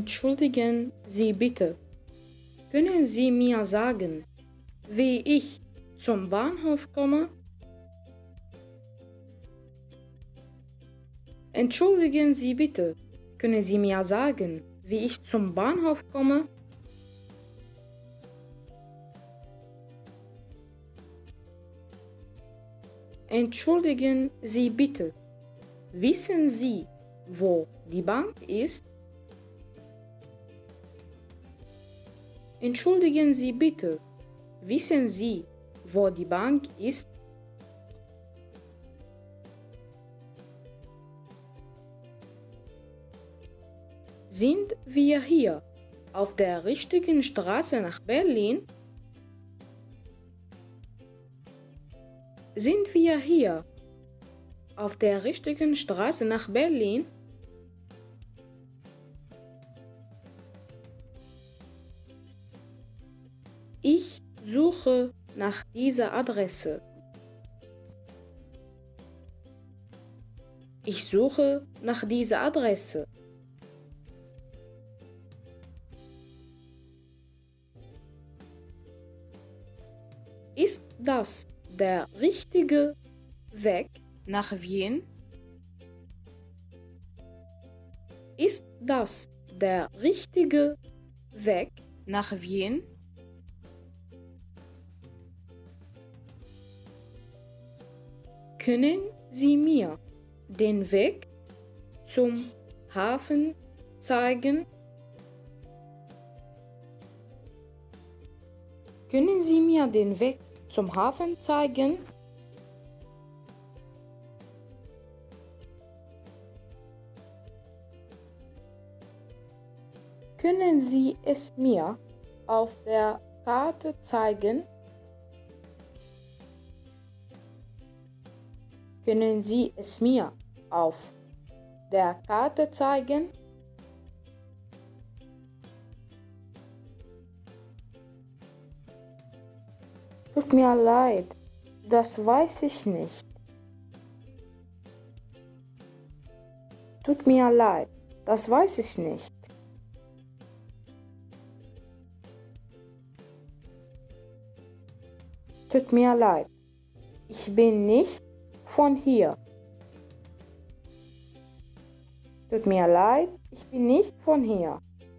Entschuldigen Sie bitte, können Sie mir sagen, wie ich zum Bahnhof komme? Entschuldigen Sie bitte, können Sie mir sagen, wie ich zum Bahnhof komme? Entschuldigen Sie bitte, wissen Sie, wo die Bank ist? Entschuldigen Sie bitte, wissen Sie, wo die Bank ist? Sind wir hier auf der richtigen Straße nach Berlin? Sind wir hier auf der richtigen Straße nach Berlin? Ich suche nach dieser Adresse. Ich suche nach dieser Adresse. Ist das der richtige Weg nach Wien? Ist das der richtige Weg nach Wien? Können Sie mir den Weg zum Hafen zeigen? Können Sie mir den Weg zum Hafen zeigen? Können Sie es mir auf der Karte zeigen? Können Sie es mir auf der Karte zeigen? Tut mir leid, das weiß ich nicht. Tut mir leid, das weiß ich nicht. Tut mir leid, ich bin nicht von hier. Tut mir leid, ich bin nicht von hier.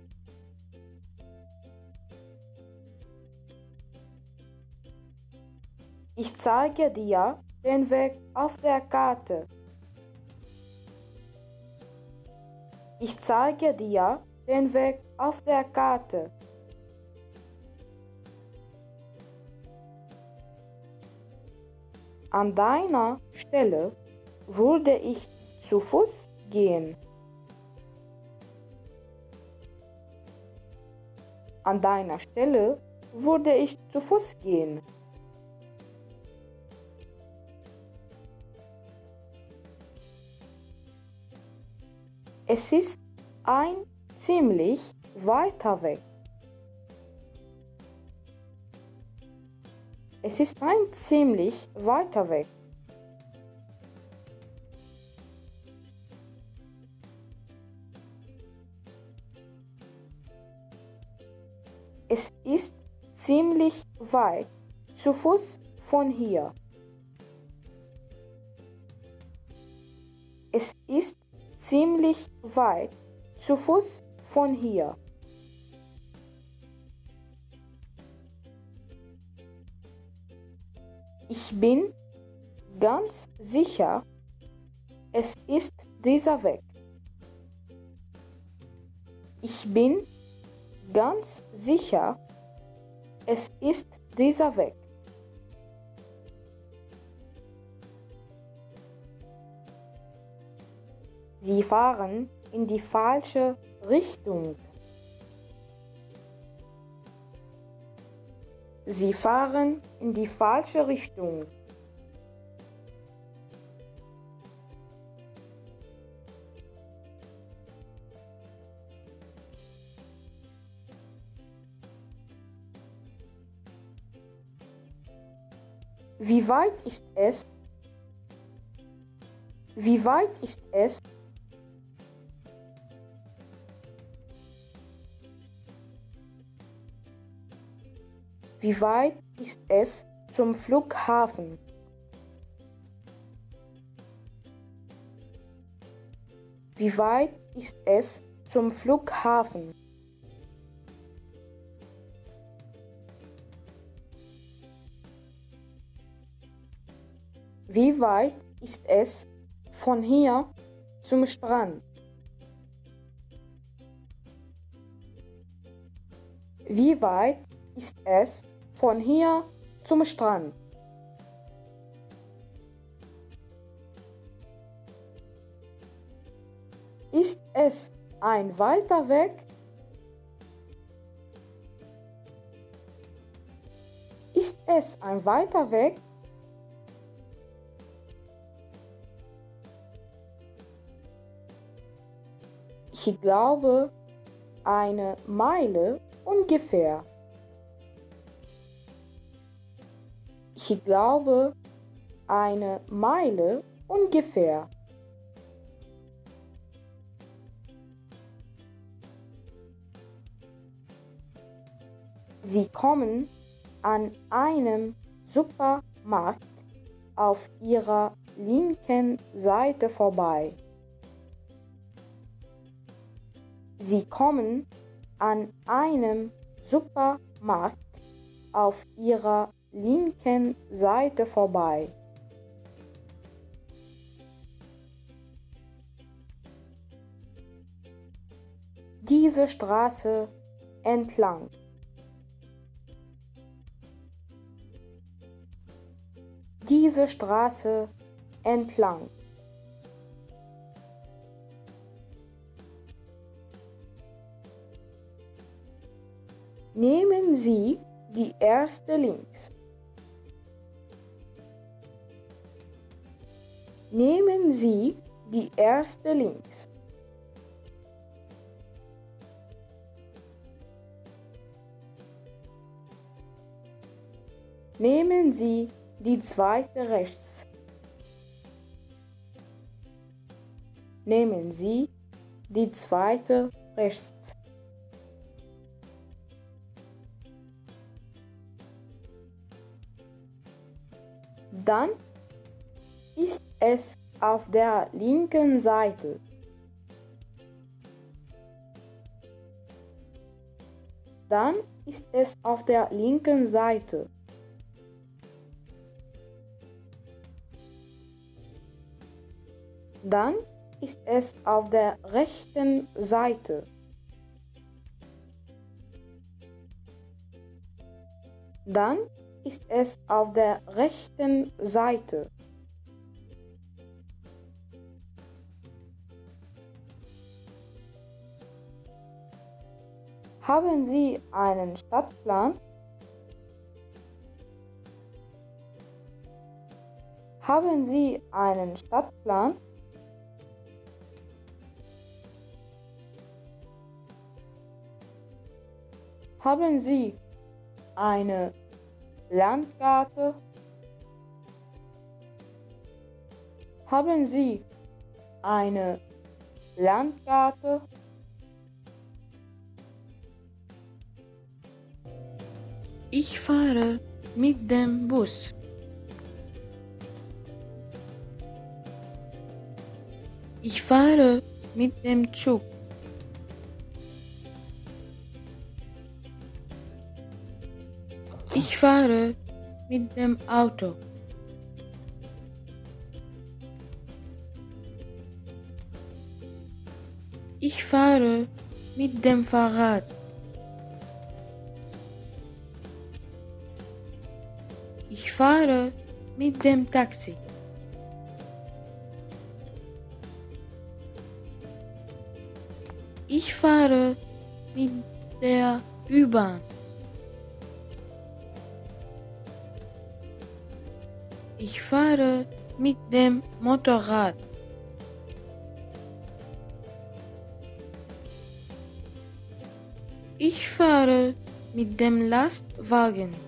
Ich zeige dir den Weg auf der Karte. Ich zeige dir den Weg auf der Karte. An deiner Stelle würde ich zu Fuß gehen. An deiner Stelle würde ich zu Fuß gehen. Es ist ein ziemlich weiter Weg. Es ist ein ziemlich weiter Weg. Es ist ziemlich weit zu Fuß von hier. Es ist ziemlich weit zu Fuß von hier. Ich bin ganz sicher, es ist dieser Weg. Ich bin ganz sicher, es ist dieser Weg. Sie fahren in die falsche Richtung. Sie fahren in die falsche Richtung. Wie weit ist es? Wie weit ist es? Wie weit ist es zum Flughafen? Wie weit ist es zum Flughafen? Wie weit ist es von hier zum Strand? Wie weit ist es von hier zum Strand? Ist es ein weiter Weg? Ist es ein weiter Weg? Ich glaube, eine Meile ungefähr. Ich glaube, eine Meile ungefähr. Sie kommen an einem Supermarkt auf ihrer linken Seite vorbei. Sie kommen an einem Supermarkt auf ihrer linken Seite vorbei. Diese Straße entlang. Diese Straße entlang. Nehmen Sie die erste links. Nehmen Sie die erste links. Nehmen Sie die zweite rechts. Nehmen Sie die zweite rechts. Dann ist es auf der linken Seite. Dann ist es auf der linken Seite. Dann ist es auf der rechten Seite. Dann ist es auf der rechten Seite. Haben Sie einen Stadtplan? Haben Sie einen Stadtplan? Haben Sie eine Landkarte? Haben Sie eine Landkarte? Ich fahre mit dem Bus. Ich fahre mit dem Zug. Ich fahre mit dem Auto. Ich fahre mit dem Fahrrad. Ich fahre mit dem Taxi. Ich fahre mit der U-Bahn. Ich fahre mit dem Motorrad. Ich fahre mit dem Lastwagen.